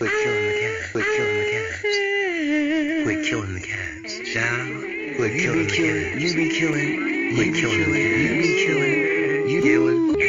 Quit killing the cats. Quit killing the cats. Quit killing the cats. Child. Quit killing the cats. You be killing. Quit killing the cats. You be killing. You killing.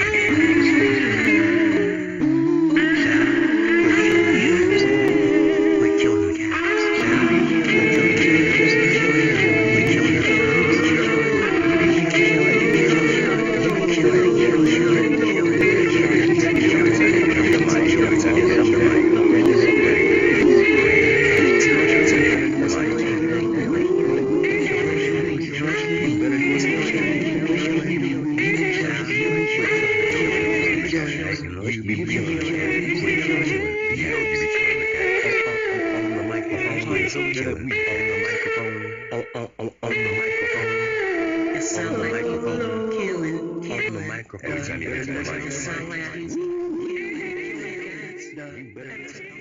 Microphone.